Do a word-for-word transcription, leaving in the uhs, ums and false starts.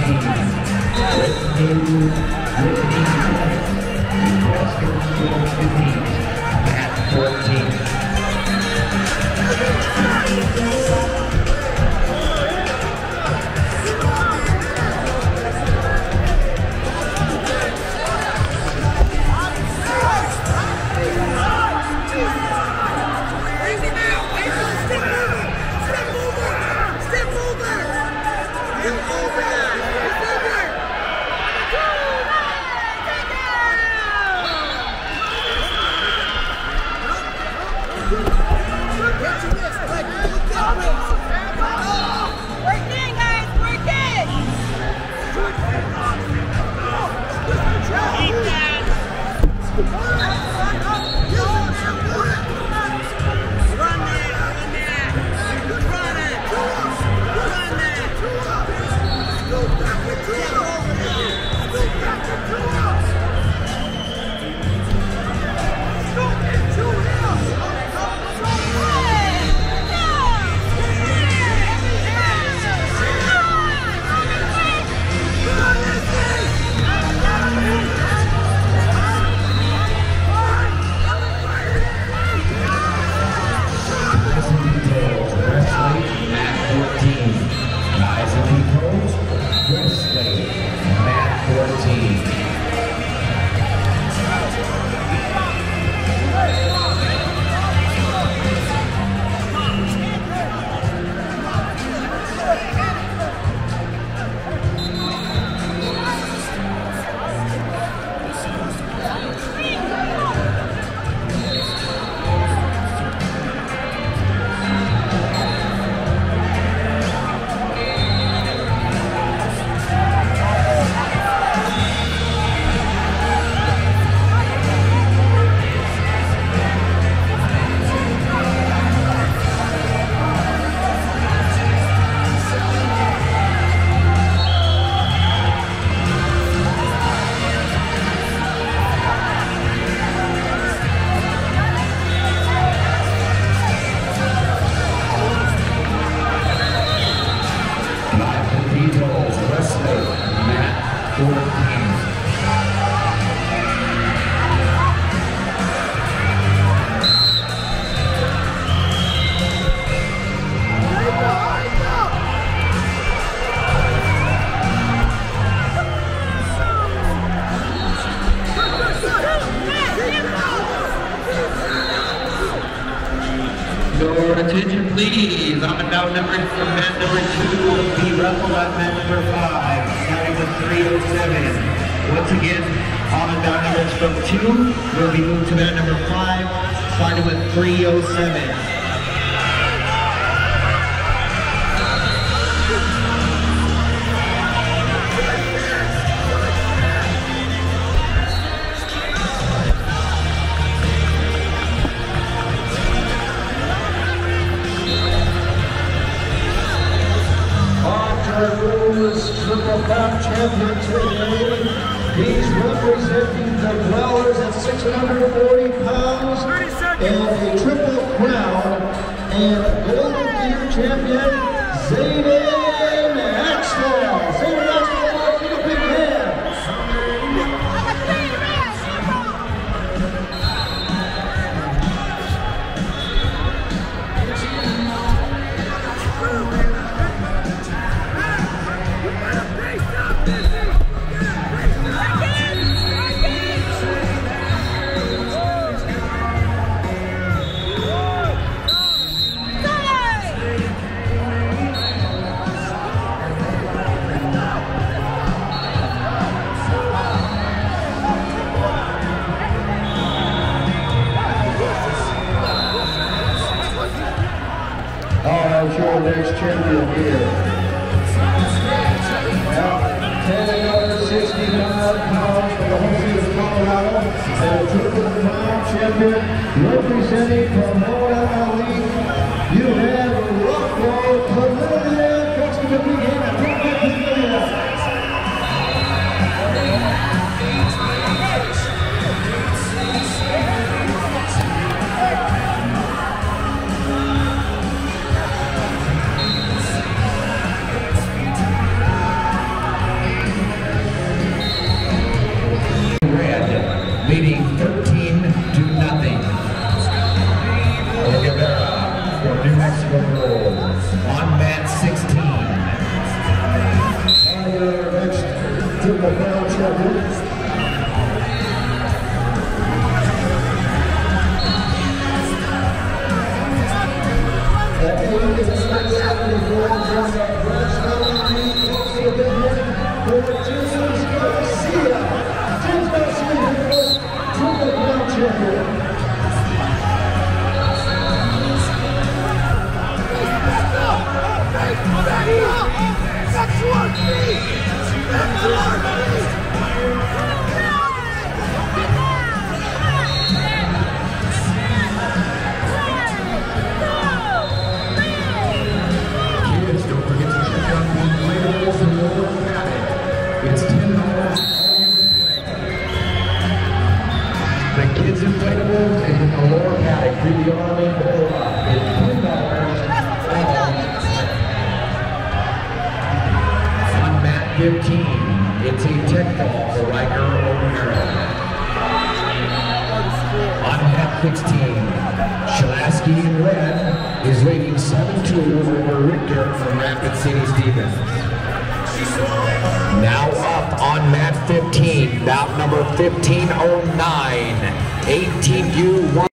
Your attention please, on the bout number from mat number two will be ruffled on mat number five, starting with three oh seven. Once again, on the bout numbers from two will be moved to mat number five, starting with three oh seven. Triple Crown champion today. He's representing the Dwellers at six hundred forty pounds and a Triple Crown and Golden Gear champion, Zayden Axtell. Zayden Axtell, give a big hand. Our next champion here. Now, ten sixty-five pounds from the home state of Colorado, and a Triple Crown champion representing from Muhammad Ali. You have Rocco Pavilion. Let's give a big hand at Rocco Pavilion. Kids inflatables in the lower paddock through the Army Bowl Up is ten dollars. On mat fifteen, it's a tech ball for Riker O'Hara. On mat sixteen, Shalaski in red is leading seven two over Richter from Rapid City Stevens. Now up on mat fifteen, bout number fifteen oh nine, eighteen U one.